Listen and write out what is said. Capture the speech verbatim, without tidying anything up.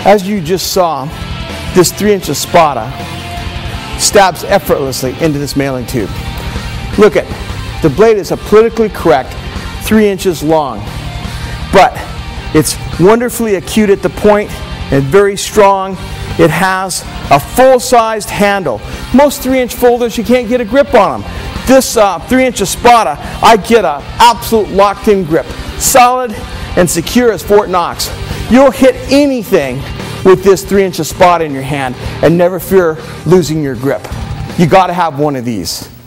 As you just saw, this three inch Espada stabs effortlessly into this mailing tube. Look at, the blade is a politically correct three inches long, but it's wonderfully acute at the point and very strong. It has a full-sized handle. Most three inch folders, you can't get a grip on them. This uh, three inch Espada, I get an absolute locked-in grip, solid and secure as Fort Knox. You'll hit anything with this three inch Espada in your hand and never fear losing your grip. You got to have one of these.